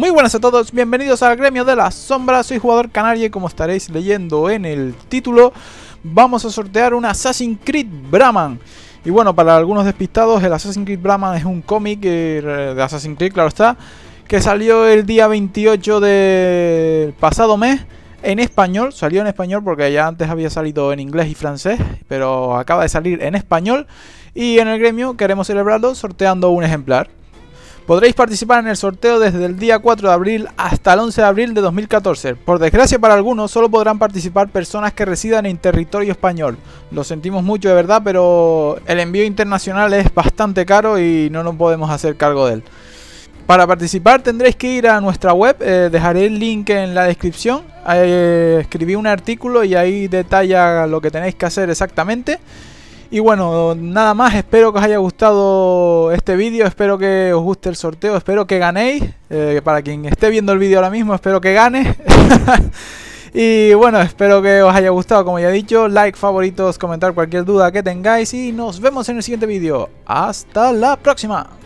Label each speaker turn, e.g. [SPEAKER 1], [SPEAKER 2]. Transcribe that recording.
[SPEAKER 1] Muy buenas a todos, bienvenidos al Gremio de las Sombras. Soy jugador canario y como estaréis leyendo en el título, vamos a sortear un Assassin's Creed Brahman. Y bueno, para algunos despistados, el Assassin's Creed Brahman es un cómic de Assassin's Creed, claro está, que salió el día 28 del pasado mes en español. Salió en español porque ya antes había salido en inglés y francés, pero acaba de salir en español. Y en el gremio queremos celebrarlo sorteando un ejemplar. Podréis participar en el sorteo desde el día 4 de abril hasta el 11 de abril de 2014. Por desgracia para algunos, solo podrán participar personas que residan en territorio español. Lo sentimos mucho de verdad, pero el envío internacional es bastante caro y no nos podemos hacer cargo de él. Para participar tendréis que ir a nuestra web, dejaré el link en la descripción. Escribí un artículo y ahí detalla lo que tenéis que hacer exactamente. Y bueno, nada más, espero que os haya gustado este vídeo, espero que os guste el sorteo, espero que ganéis. Para quien esté viendo el vídeo ahora mismo, espero que gane. Y bueno, espero que os haya gustado, como ya he dicho, like, favoritos, comentar cualquier duda que tengáis y nos vemos en el siguiente vídeo. ¡Hasta la próxima!